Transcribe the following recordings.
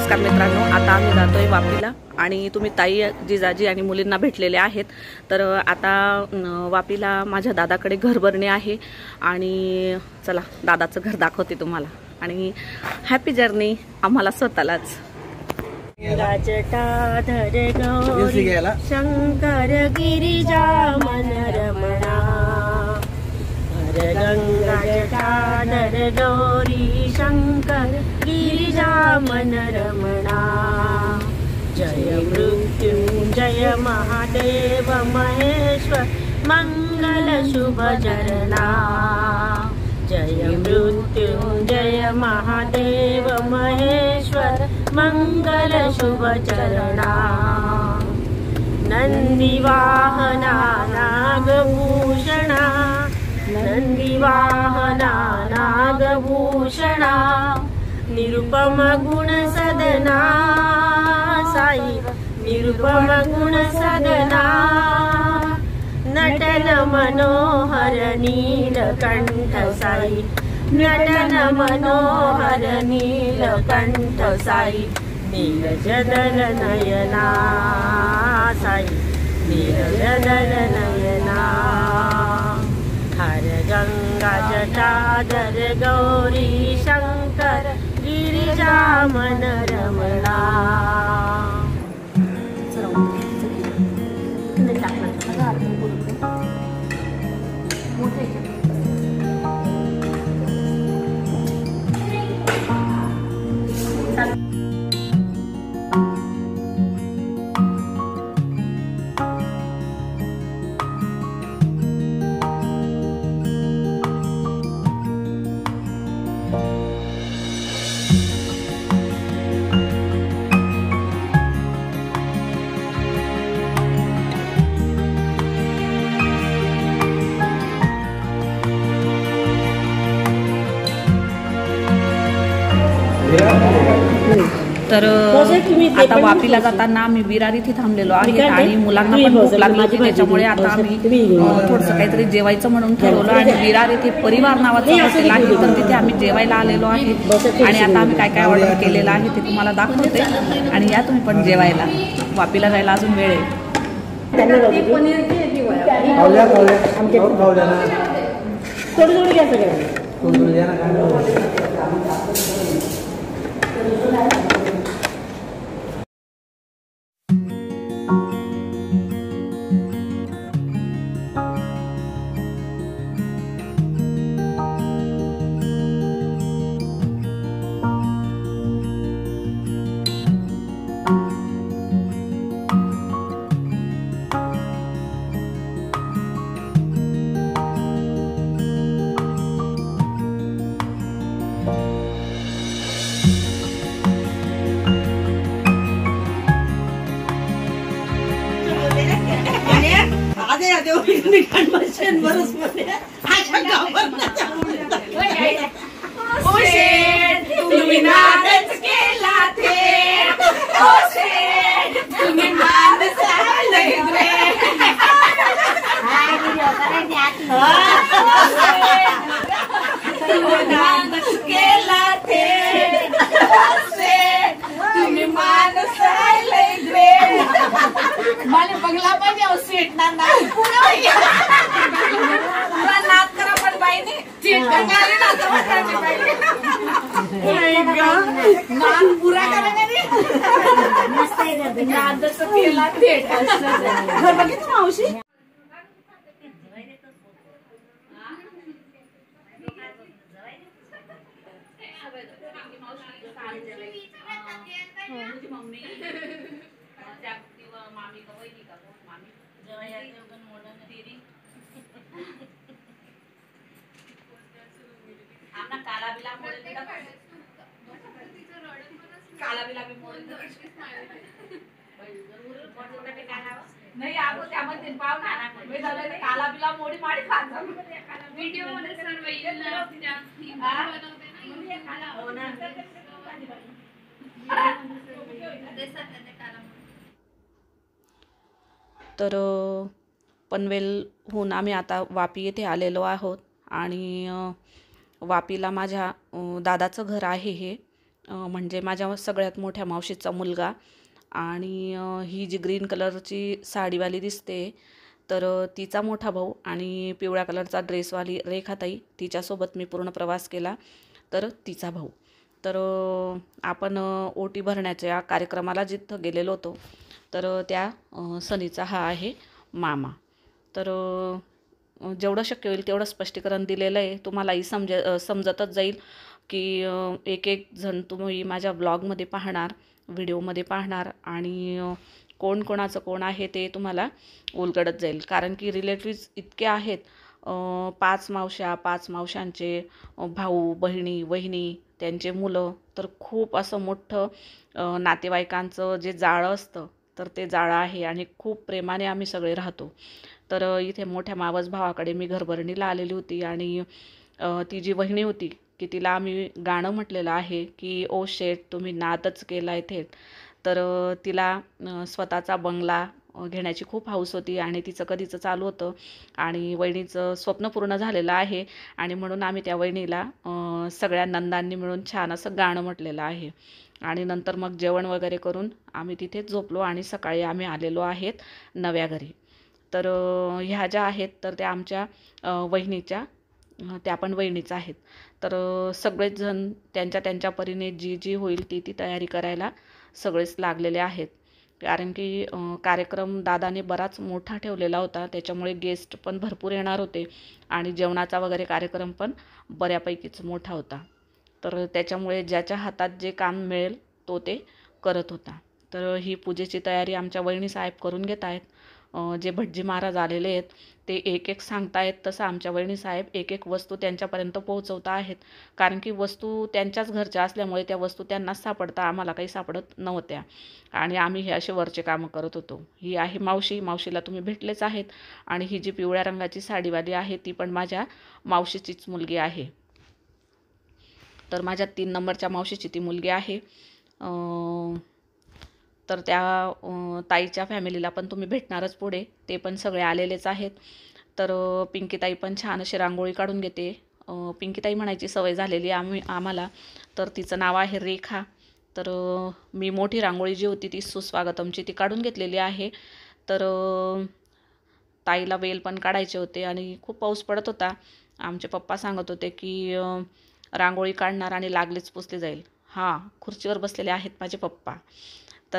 नमस्कार मित्रांनो, आता आम्ही जातोय वापीला आणि तुम्ही ताई, जिजाजी आणि मुलींना भेटलेले आहेत। तर आता वापीला माझ्या दादाकडे घरभरणी आहे आणि चला दादाचं घर दाखवते तुम्हाला आणि हॅपी जर्नी आम्हाला स्वतःलाच। जटाधर गौरी शंकर गिरिजा मन रमणा, गंगा जटाधर गौरी शंकर गिरिजा मन रमणा। जय मृत्युंजय महादेव महेश्वर मंगल शुभ चरणा। जय मृत्युंजय महादेव महेश्वर मंगल शुभ चरणा। नंदी वाहना नागभूषणा, नंदी वाहना नागभूषणा। निरुपम गुण सदना साई, निरुपम गुण सदना। नटन मनोहर नीलकंठ साई, नटन मनोहर नीलकंठ साई। नीरजदल नयना साई, नीरजदल नयना। हर गंगा जटाधर गौरी शंकर गिरिजा मन रमणा। तर आता वापीला जाताना आम्ही विरार इथे थांबलेलो आहे आणि मुलांना पण भूक लागली होती, त्याच्यामुळे आता आम्ही थोडंसं काहीतरी जेवायचं म्हणून ठरवलं आणि विरार इथे परिवार नावाचं हॉटेल आहे, तर तिथे आम्ही जेवायला आलेलो आहे। आणि आता आम्ही काय काय ऑर्डर केलेलं आहे ते तुम्हाला दाखवते आणि या तुम्ही पण जेवायला। वापीला जायला अजून वेळ आहे। बंगला पाहिजे सीट ना नाद करा पण बाईने सीट नाद पुरा करा मस्त नादच केला थेट घर बघितलं मावशी। नहीं आप त्यामध्ये पाव ना मी झालं काला बिला मोडी माडी खात व्हिडिओ मध्ये सर्व येईल त्या बनवते ना हो ना तर पनवेलहून आम्ही आता वापी येथे आलेलो आहोत आणि वापीला माझ्या दादाचं घर आहे हे। म्हणजे माझ्या सगळ्यात मोठ्या मावशीचा मुलगा, आणि ही जी ग्रीन कलरची साडीवाली दिसते तर तिचा मोठा भाऊ, आणि पिवळ्या कलरचा ड्रेसवाली रेखाताई, तिच्यासोबत मी पूर्ण प्रवास केला, तर तिचा भाऊ. तर आपण ओटी भरण्याच्या कार्यक्रमाला जिथं गेलेलो होतो तर त्या सनीचा हा आहे मामा. तर जेवढं शक्य होईल तेवढं स्पष्टीकरण दिलेलं आहे, तुम्हालाही समजतच जाईल की एक एक जण तुम्ही माझ्या ब्लॉगमध्ये पाहणार, व्हिडिओमध्ये पाहणार, आणि कोण कोणाचं कोण आहे ते तुम्हाला उलगडत जाईल. कारण की रिलेटिव्स इतके आहेत, 5 मावश्या, 5 मावशांचे भाऊ, बहिणी, वहिनी, त्यांचे मुलं, तर खूप असं मोठं नातेवाईकांचं जे जाळं असतं तर ते जाळं आहे, आणि खूप प्रेमाने आम्ही सगळे राहतो. तर इथे मोठ्या मावस भावाकडे मी घरभरणीला आलेली होती, आणि ती जी वहिनी होती की तिला आम्ही गाणं म्हटलेलं आहे की ओ शेठ तुम्ही नादच केला आहे थेट. तर तिला स्वतःचा बंगला घेण्याची खूप हौस होती, आणि तिचं कधीचं चालू होतं, आणि वहिनीचं स्वप्न पूर्ण झालेलं आहे, आणि म्हणून आम्ही त्या वहिनीला सगळ्या नंदांनी मिळून छान असं गाणं म्हटलेलं आहे. आणि नंतर मग जेवण वगैरे करून आम्ही तिथेच झोपलो, आणि सकाळी आम्ही आलेलो आहेत नव्या घरी. तर ह्या ज्या आहेत तर त्या आमच्या वहिनीच्या, त्या पण वहिनीच आहेत. तर सगळेच जण त्यांच्या त्यांच्या परीने जी जी होईल ती ती तयारी करायला सगळेच लागलेले आहेत. कारण की कार्यक्रम दादाने बराच मोठा ठेवलेला होता, त्याच्यामुळे गेस्ट पण भरपूर येणार होते, आणि जेवणाचा वगैरे कार्यक्रम पण बऱ्यापैकीच मोठा होता. तर त्याच्यामुळे ज्याच्या हातात जे काम मिळेल तो ते करत होता. तर ही पूजेची तयारी आमच्या वहिनी साहेब करून घेत आहेत. जे भटजी महाराज आलेले आहेत ते एक एक सांगतायत, तसं आमच्या वहिनी साहेब एक एक वस्तू त्यांच्यापर्यंत पोहोचवता आहेत. कारण की वस्तू त्यांच्याच घरच्या असल्यामुळे त्या वस्तू त्यांनाच सापडता, आम्हाला काही सापडत नव्हत्या, आणि आम्ही हे असे वरचे कामं करत होतो. ही आहे मावशी, मावशीला तुम्ही भेटलेच आहेत, आणि ही जी पिवळ्या रंगाची साडीवाली आहे ती पण माझ्या मावशीचीच मुलगी आहे. तर माझ्या 3 नंबरच्या मावशीची ती मुलगी आहे. तर त्या ताईच्या फॅमिलीला पण तुम्ही भेटणारच पुढे, ते पण सगळे आलेलेच आहेत. तर पिंकीताई पण छान अशी रांगोळी काढून घेते. पिंकीताई म्हणायची सवय झालेली आम्हाला, तर तिचं नाव आहे रेखा. तर मी मोठी रांगोळी जी होती ती सुस्वागतमची ती काढून घेतलेली आहे. तर ताईला वेल पण काढायचे होते, आणि खूप पाऊस पडत होता. आमचे पप्पा सांगत होते की रांगोळी काढणार आणि लागलीच पुसली जाईल. हां, खुर्चीवर बसलेले आहेत माझे पप्पा. तर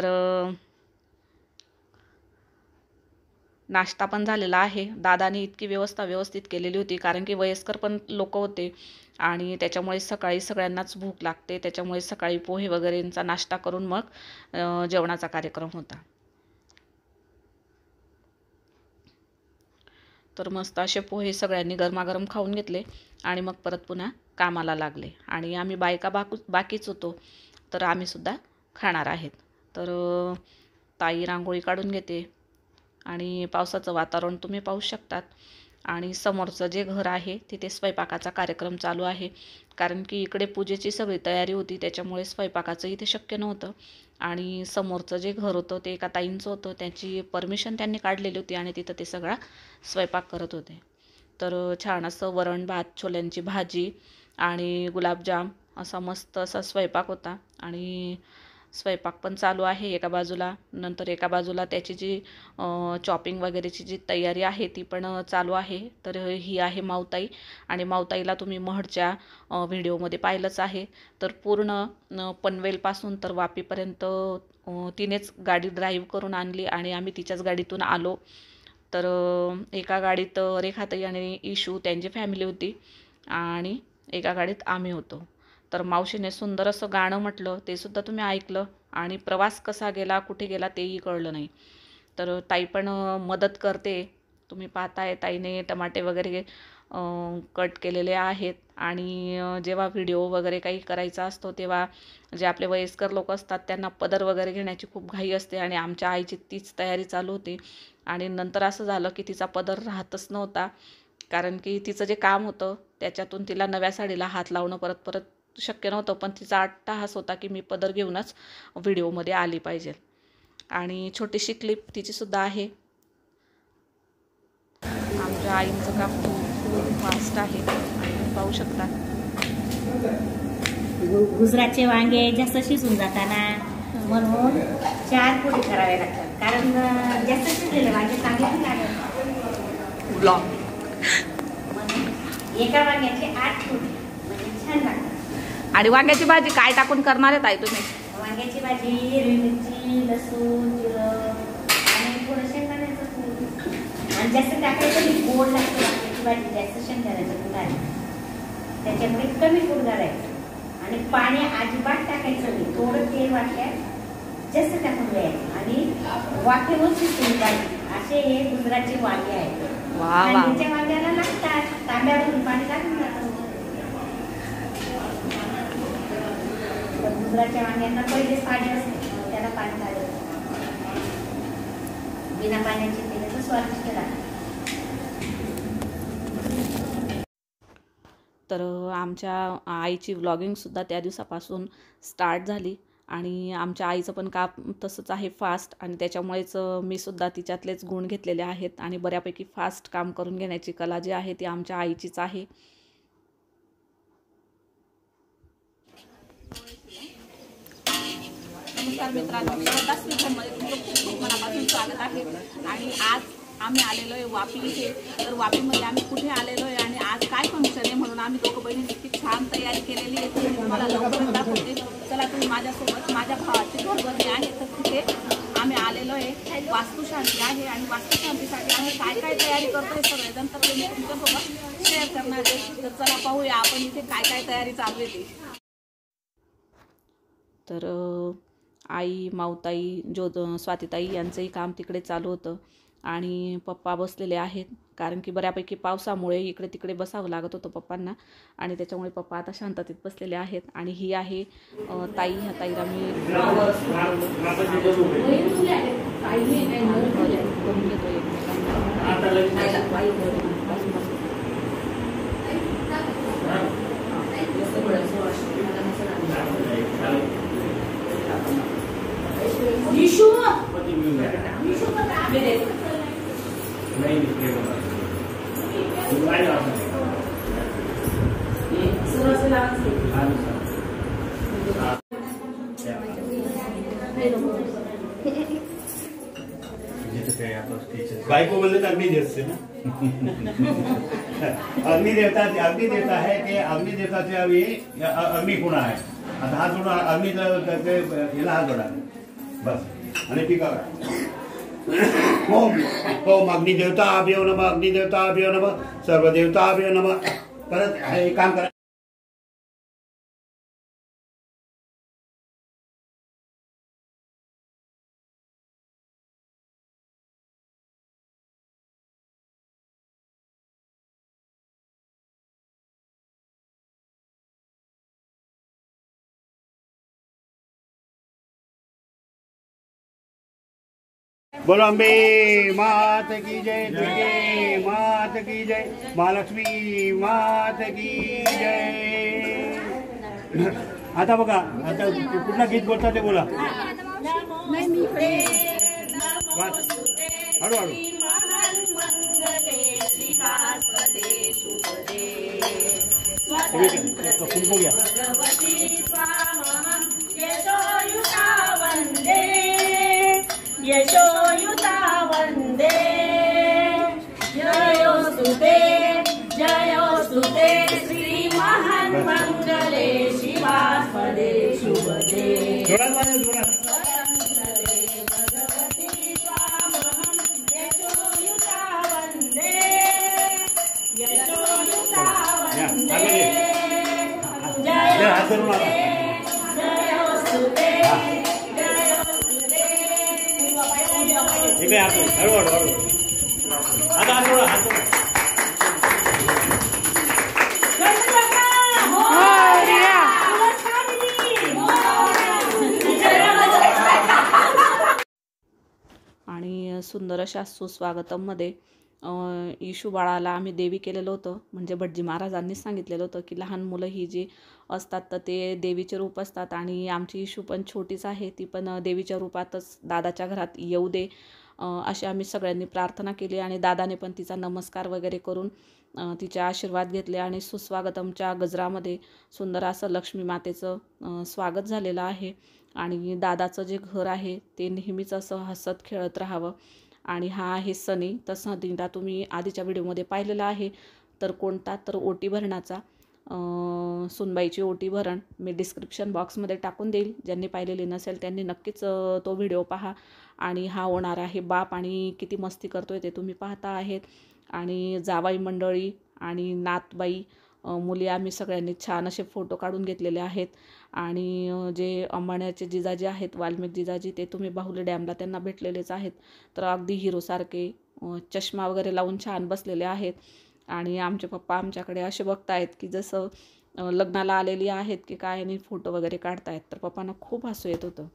नाश्ता पण झालेला आहे. दादानी इतकी व्यवस्था व्यवस्थित केलेली होती, कारण की वयस्कर पण लोक होते, आणि त्याच्यामुळे सकाळी सगळ्यांनाच भूक लागते, त्याच्यामुळे सकाळी पोहे वगैरेंचा नाश्ता करून मग जेवणाचा कार्यक्रम होता. तर मस्त असे पोहे सगळ्यांनी गरमागरम खाऊन घेतले, आणि मग परत पुन्हा कामाला लागले. आणि आम्ही बायका बाकीच होतो, तर आम्हीसुद्धा खाणार आहेत. तर ताई रांगोळी काढून घेते, आणि पावसाचं वातावरण तुम्ही पाहू शकतात, आणि समोरचं जे घर आहे तिथे स्वयंपाकाचा कार्यक्रम चालू आहे. कारण की इकडे पूजेची सगळी तयारी होती, त्याच्यामुळे स्वयंपाकाचं इथे शक्य नव्हतं. आणि समोरचं जे घर होतं ते एका ताईंचं होतं, त्याची परमिशन त्यांनी काढलेली होती, आणि तिथं ते सगळा स्वयंपाक करत होते. तर छान असं वरण भात, छोल्यांची भाजी आणि गुलाबजाम असा मस्त असा स्वयंपाक होता. आणि स्वयंपाक पण चालू आहे एका बाजूला, नंतर एका बाजूला त्याची जी चॉपिंग वगैरेची जी तयारी आहे ती पण चालू आहे. तर ही आहे मावताई, आणि मावताईला तुम्ही महडच्या व्हिडिओमध्ये पाहिलंच आहे. तर पूर्ण पनवेलपासून तर वापीपर्यंत तिनेच गाडी ड्राईव्ह करून आणली, आणि आम्ही तिच्याच गाडीतून आलो. तर एका गाडीत रेखाताई आणि इशू त्यांची फॅमिली होती, आणि एका गाडीत आम्ही होतो. तर मावशीने सुंदर असं गाणं म्हटलं, ते सुद्धा तुम्ही ऐकलं, आणि प्रवास कसा गेला, कुठे गेला तेही कळलं नाही. तर ताई पण मदत करते, तुम्ही पाहताय ताईने टमाटे वगैरे कट केलेले आहेत. आणि जेव्हा व्हिडिओ वगैरे काही करायचा असतो तेव्हा जे आपले वयस्कर लोक असतात त्यांना पदर वगैरे घेण्याची खूप घाई असते, आणि आमच्या आईची तीच तयारी चालू होती. आणि नंतर असं झालं की तिचा पदर राहतच नव्हता, कारण की तिचं जे काम होतं त्याच्यातून तिला नव्या साडीला हात लावणं परत परत शक्य नव्हतं. पण तिचा अट्टाहास होता की मी पदर घेऊनच व्हिडिओमध्ये आली पाहिजे. आणि छोटीशी क्लिप तिचीसुद्धा आहे. आमच्या आईचं काम खूप फास्ट आहे, पाहू शकता. गुजरातचे वांगे जास्त शिजून जाताना म्हणून 4 फोडी करावे लागतात, कारण जास्त शिजलेले वांगे चांगले नाही लागत. म्हणून एका वांग्याचे 8 फोडी म्हणजे छान लागतात. आणि वांग्याची भाजी काय टाकून करणार आहे ताई तुम्ही? वांग्याची भाजी हिरवी मिरची, लसूण, जिरं आणि थोडं शेंगदाण्याचं कूट आणि जास्त टाकायचं नाही, गोड लागते वांग्याची भाजी जास्त शेंगदाण्याचं कूट आहे त्याच्यामुळे कमी कूट घालायचं आणि पाणी अजिबात टाकायचं नाही, थोडं तेल वाटल्यात जास्त टाकून द्यायचं आणि वाफेवर शिजवून द्यायचे. असे हे गुजरातचे वांगे आहेत. थंडीच्या वांग्याला लागतात, तांब्यावरून पाणी टाकून जातं. गुजरातच्या वांग्यांना पहिले पाणी असते, त्याला पाणी काढायचं. बिना पाण्याचे केले तर स्वादिष्ट लागतात. तर आमच्या आईची व्लॉगिंगसुद्धा त्या दिवसापासून स्टार्ट झाली आणि आमच्या आईचं पण काम तसंच आहे फास्ट, आणि त्याच्यामुळेच मी सुद्धा तिच्यातलेच गुण घेतलेले आहेत आणि बऱ्यापैकी फास्ट काम करून घेण्याची कला जी आहे ती आमच्या आईचीच आहे. नमस्कार मित्रांनो, श्रद्धास्वीत होममध्ये तुमचं खूप मनापासून स्वागत आहे. आणि आज आम्ही आलेलो आहे वापी इथे. तर वापीमध्ये आम्ही कुठे आलेलो आहे आणि आज काय फंक्शन आहे म्हणून आम्ही दोघं बहिणी इतकी छान तयारी केलेली आहे ती तुम्हाला लवकरच दाखवते. चला तुम्ही माझ्यासोबत, माझ्या भावाची घरबरणी आहे तर तिथे आम्ही आलेलो आहे. वास्तुशांती आहे आणि वास्तुशांतीसाठी आम्ही काय काय तयारी करतोय सगळेजण तर मी तुमच्यासोबत शेअर करणार आहे. तर चला पाहूया आपण इथे काय काय तयारी चालू आहे ती. तर आई, माऊताई, स्वातीताई यांचंही काम तिकडे चालू होतं आणि पप्पा बसलेले आहेत, कारण की बऱ्यापैकी पावसामुळे इकडे तिकडे बसावं लागत होतं पप्पांना आणि त्याच्यामुळे पप्पा आता शांततेत बसलेले आहेत. आणि ही आहे ताई. ह्या ताईला मी करून घेतो बायको बोलले तर अग्नि देवते ना. अग्नि देवता है की अग्नि देवताच्या अग्नि पुन्हा आहे. आता हा जोडा अग्नि याला हा जोडा बस आणि टीका ओम ओम अग्निदेवताभ्यो नमः, अग्निदेवताभ्यो नमः, सर्वदेवताभ्यो नमः. परत हे काम करा. बोलो अम्बे मात की जय, दुर्गे मात की जय, महालक्ष्मी मात की जय. आता बघा, आता कुठला गीत बोलता ते बोला. हळूहळू. कुंकू घ्या. यशोयुता वंदे जयोस्तुते जयोस्तुते श्री महान मंगले शिवास्पदे शुभदे. भगवती स्वामहं यशोयुता वंदे यशोयुता वंदे जयोस्तुते जयोस्तुते. ठीक आहे, हळूहळू हळू. आता हात आणि सुंदर अशा सुस्वागतममध्ये येशू बाळाला आम्ही देवी केलेलं होतं. म्हणजे भटजी महाराजांनीच सांगितलेलं होतं की लहान मुलं ही जी असतात तर ते देवीचे रूप असतात आणि आमची येशू पण छोटीच आहे, ती पण देवीच्या रूपातच दादाच्या घरात येऊ दे अशी आम्ही सगळ्यांनी प्रार्थना केली आणि दादाने पण तिचा नमस्कार वगैरे करून तिचे आशीर्वाद घेतले आणि सुस्वागतमच्या गजरामध्ये सुंदर असं लक्ष्मी मातेचं स्वागत झालेलं आहे. आणि दादाचं जे घर आहे ते नेहमीच असं हसत खेळत राहावं. आणि हा आहे सनी. तर सनीला तुम्ही आधीच्या व्हिडिओमध्ये पाहिलेला आहे. तर कोणता तर ओटी भरणाचा सुनबाईची ओटी भरण मी डिस्क्रिप्शन बॉक्समध्ये टाकून देईल. ज्यांनी पाहिलेली नसेल त्यांनी नक्कीच तो व्हिडिओ पहा. आणि हा होणार आहे बाप आणि किती मस्ती करतोय ते तुम्ही पाहता आहेत. आणि जावाई मंडळी आणि नातबाई मुली आम्ही सगळ्यांनी छान असे फोटो काढून घेतलेले आहेत. आणि जे अंबाण्याचे जिजाजी आहेत वाल्मिक जिजाजी ते तुम्ही बाहुली डॅमला त्यांना भेटलेलेच आहेत. तर अगदी हिरोसारखे चष्मा वगैरे लावून छान बसलेले आहेत. आणि आमचे पप्पा आमच्याकडे असे बघतायत की जसं लग्नाला आलेली आहेत की काय आणि फोटो वगैरे काढतायत. तर पप्पांना खूप हसू येत होतं.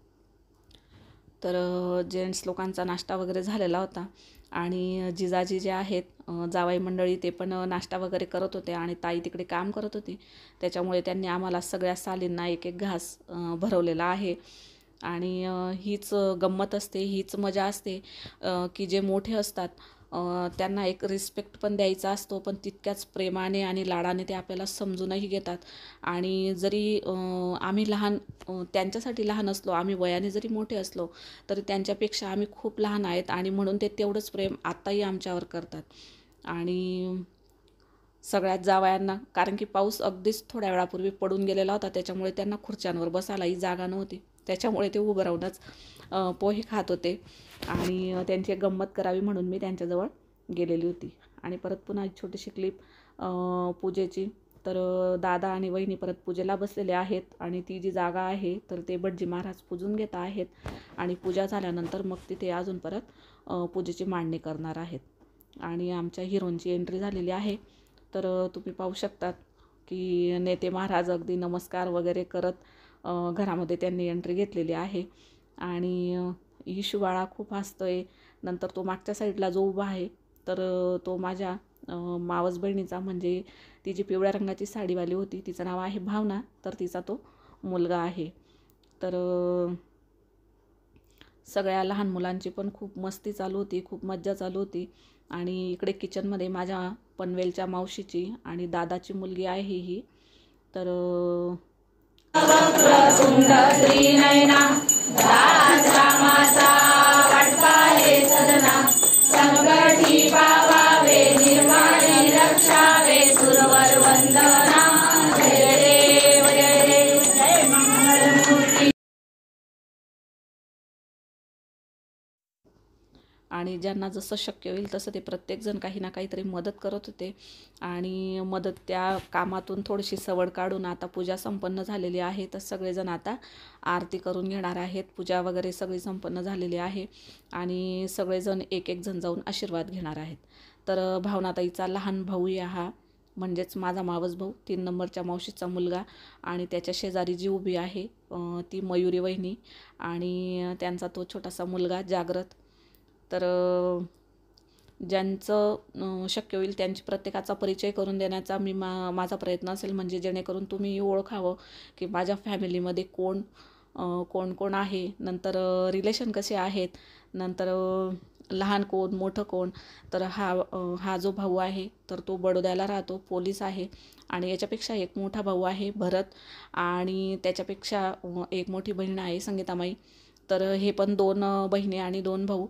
तर जेंट्स लोकांचा नाश्ता वगैरे झालेला होता. आणि जिजाजी जे आहेत जावाई मंडळी ते पण नाश्ता वगैरे करत होते आणि ताई तिकडे काम करत होती. त्याच्यामुळे त्यांनी आम्हाला सगळ्या सालींना एक एक घास भरवलेला आहे. आणि हीच गंमत असते, हीच मजा असते की जे मोठे असतात त्यांना एक रिस्पेक्ट पण द्यायचा असतो, पण तितक्याच प्रेमाने आणि लाडाने ते आपल्याला समजूनही घेतात. आणि जरी आम्ही लहान त्यांच्यासाठी लहान असलो, आम्ही वयाने जरी मोठे असलो तरी त्यांच्यापेक्षा आम्ही खूप लहान आहेत आणि म्हणून ते तेवढंच प्रेम आत्ताही आमच्यावर करतात. आणि सगळ्यात जावयांना कारण की पाऊस अगदीच थोड्या वेळापूर्वी पडून गेलेला होता, त्याच्यामुळे त्यांना खुर्च्यांवर बसायलाही जागा नव्हती. त्याच्यामुळे ते उभं राहूनच पोहे खात होते. आणि त्यांची गंमत करावी म्हणून मी त्यांच्याजवळ गेलेली होती. आणि परत पुन्हा एक छोटीशी क्लिप पूजेची. तर दादा आणि वहिनी परत पूजेला बसलेले आहेत. आणि ती जी जागा आहे तर ते भटजी महाराज पूजून घेत आहेत. आणि पूजा झाल्यानंतर मग तिथे अजून परत पूजेची मांडणी करणार आहेत. आणि आमच्या हिरोंची एंट्री झालेली आहे. तर तुम्ही पाहू शकतात की नेते महाराज अगदी नमस्कार वगैरे करत घरामध्ये त्यांनी एंट्री घेतलेली आहे. आणि इशू बाळा खूप हसतोय. नंतर तो मागच्या साईडला जो उभा आहे तर तो माझ्या मावस बहिणीचा म्हणजे ती जी पिवळ्या रंगाची साडीवाली होती तिचं नाव आहे भावना, तर तिचा तो मुलगा आहे. तर सगळ्या लहान मुलांची पण खूप मस्ती चालू होती, खूप मज्जा चालू होती. आणि इकडे किचनमध्ये माझ्या पनवेलच्या मावशीची आणि दादाची मुलगी आहे ही. तर संकटी पावावे निर्माणी रक्षावे सुरवर वंदना. जय देव जय देव जय मंगलमूर्ती. आणि ज्यांना जसं शक्य होईल तसं ते प्रत्येकजण काही ना काहीतरी मदत करत होते. आणि मदत त्या कामातून थोडीशी सवड काढून आता पूजा संपन्न झालेली आहे. तर सगळेजण आता आरती करून घेणार आहेत. पूजा वगैरे सगळी संपन्न झालेली आहे. आणि सगळेजण एक एक जण जाऊन आशीर्वाद घेणार आहेत. तर भावनाताईचा लहान भाऊ हा म्हणजेच माझा मावस भाऊ 3 नंबरच्या मावशीचा मुलगा. आणि त्याच्या शेजारी जी उभी आहे ती मयुरी वहिनी आणि त्यांचा तो छोटासा मुलगा जागृत. तर ज्यांचं शक्य होईल त्यांची प्रत्येकाचा परिचय करून देण्याचा मी माझा प्रयत्न असेल, म्हणजे जेणेकरून तुम्ही ओळखावं की माझ्या फॅमिलीमध्ये कोण कोण आहे, नंतर रिलेशन कसे आहेत, नंतर लहान कोण मोठं कोण. तर हा जो भाऊ आहे तर तो बडोद्याला राहतो, पोलीस आहे. आणि याच्यापेक्षा एक मोठा भाऊ आहे भरत, आणि त्याच्यापेक्षा एक मोठी बहीण आहे संगीतामाई. तर हे पण 2 बहिणी आणि 2 भाऊ.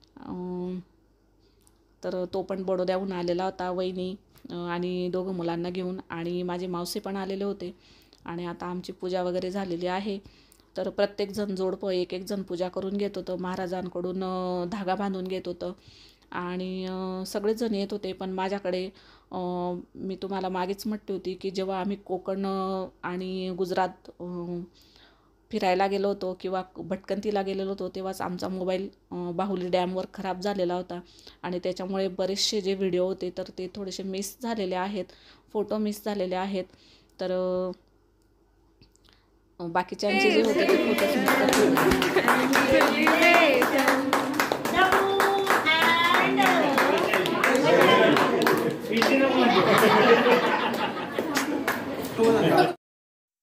तर तो पण बडोद्याहून आलेला होता, वहिनी आणि 2 मुलांना घेऊन. आणि माझे मावसे पण आलेले होते. आणि आता आमची पूजा वगैरे झालेली आहे. तर प्रत्येकजण जोडपं एक एक जण पूजा करून घेत होतं, महाराजांकडून धागा बांधून घेत होतं. आणि सगळेच जण येत होते. पण माझ्याकडे मी तुम्हाला मागेच म्हटली होती की जेव्हा आम्ही कोकण आणि गुजरात फिरायला गेलो होतो किंवा भटकंतीला गेलेलो होतो तेव्हाच आमचा मोबाईल बाहुली डॅमवर खराब झालेला होता. आणि त्याच्यामुळे बरेचसे जे व्हिडिओ होते तर ते थोडेसे मिस झालेले आहेत, फोटो मिस झालेले आहेत. तर बाकीच्यांचे जे होते ते फोटोज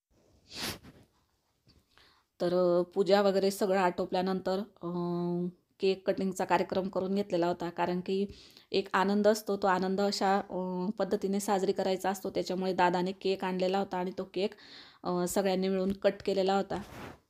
तर पूजा वगैरे सगळं आटोपल्यानंतर केक कटिंगचा कार्यक्रम करून घेतलेला होता, कारण की एक आनंद असतो, तो आनंद अशा पद्धतीने साजरी करायचा असतो. त्याच्यामुळे दादाने केक आणलेला होता आणि तो केक सगळ्यांनी मिळून कट केलेला होता.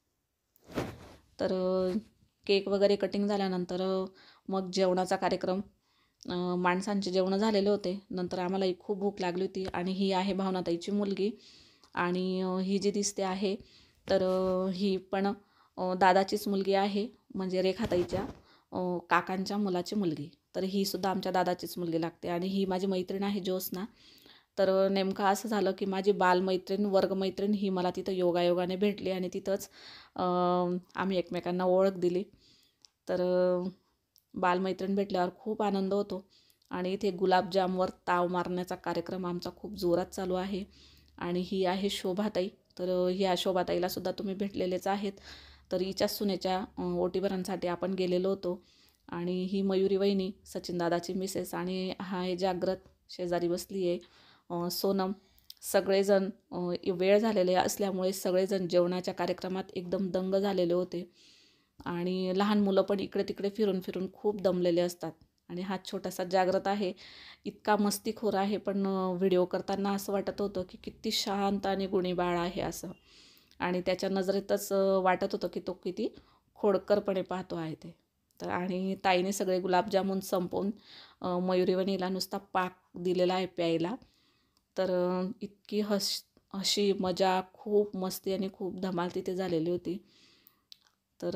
तर केक वगैरे कटिंग झाल्यानंतर मग जेवणाचा कार्यक्रम, माणसांचे जेवण झालेले होते. नंतर आम्हालाही खूप भूक लागली होती. आणि ही आहे भावनाताईची मुलगी, आणि ही जी दिसते आहे तर ही पण दादाचीच मुलगी आहे, म्हणजे रेखाताईच्या काकांच्या मुलाची मुलगी. तर ही सुद्धा आमच्या दादाचीच मुलगी लागते. आणि ही माझी मैत्रीण आहे ज्योत्स्ना. तर नेमकं असं झालं की माझी बालमैत्रीण, वर्गमैत्रीण ही मला तिथं योगायोगाने भेटली आणि तिथंच आम्ही एकमेकांना ओळख दिली. तर बालमैत्रीण भेटल्यावर खूप आनंद होतो. आणि इथे गुलाबजामवर ताव मारण्याचा कार्यक्रम आमचा खूप जोरात चालू आहे. आणि ही आहे शोभाताई. तर ह्या शोभाताईला सुद्धा तुम्ही भेटलेलेच आहेत. तर हिच्या सुनेच्या ओटीभरांसाठी आपण गेलेलो होतो. आणि ही मयुरी वहिनी, सचिन दादाची मिसेस, आणि हा आहे जागृत शेजारी बसली आहे सोनम. सगळेजण वेळ झालेले असल्यामुळे सगळेजण जेवणाच्या कार्यक्रमात एकदम दंग झालेले होते. आणि लहान मुलं पण इकडे तिकडे फिरून फिरून खूप दमलेले असतात. आणि हा छोटासा जागृत आहे, इतका मस्तीखोर आहे, पण व्हिडिओ करताना असं वाटत होतं की किती शांत आणि गुणी बाळ आहे असं. आणि त्याच्या नजरेतच वाटत होतं की तो किती खोडकरपणे पाहतो आहे ते. तर आणि ताईने सगळे गुलाबजामुन संपवून मयुरी वहिनीला नुसता पाक दिलेला आहे प्यायला. तर इतकी हशी मजा, खूप मस्ती आणि खूप धमाल तिथे झालेली होती. तर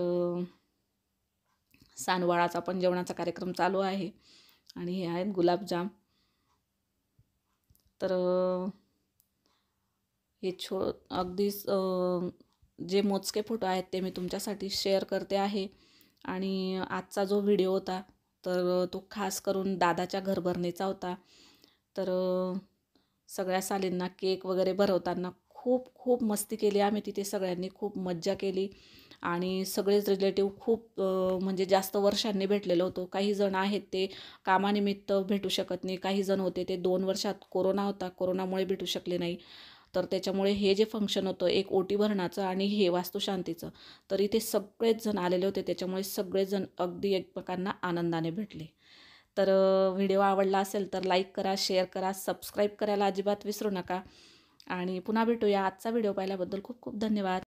सानवाळाचा पण जेवणाचा कार्यक्रम चालू आहे. आणि हे आहेत गुलाबजाम. तर हे अगदीच जे मोजके फोटो आहेत ते मी तुमच्यासाठी शेअर करते आहे. आणि आजचा जो व्हिडिओ होता तर तो खास करून दादाच्या घरभरणीचा होता. तर सगळ्या सालींना केक वगैरे भरवताना खूप खूप मस्ती केली आम्ही तिथे. सगळ्यांनी खूप मज्जा केली. आणि सगळेच रिलेटिव्ह खूप म्हणजे जास्त वर्षांनी भेटलेलो होतो. काही जण आहेत ते कामानिमित्त भेटू शकत नाही, काही जण होते ते 2 वर्षात कोरोना होता, कोरोनामुळे भेटू शकले नाही. तर त्याच्यामुळे हे जे फंक्शन होतं, एक ओटी भरणाचं आणि हे वास्तुशांतीचं, तर इथे सगळेच जण आलेले होते. त्याच्यामुळे सगळेजण अगदी एकमेकांना आनंदाने भेटले. तर व्हिडिओ आवडला असेल तर लाईक करा, शेअर करा, सबस्क्राईब करायला अजिबात विसरू नका. आणि पुन्हा भेटूया. आजचा व्हिडिओ पाहिल्याबद्दल खूप खूप धन्यवाद.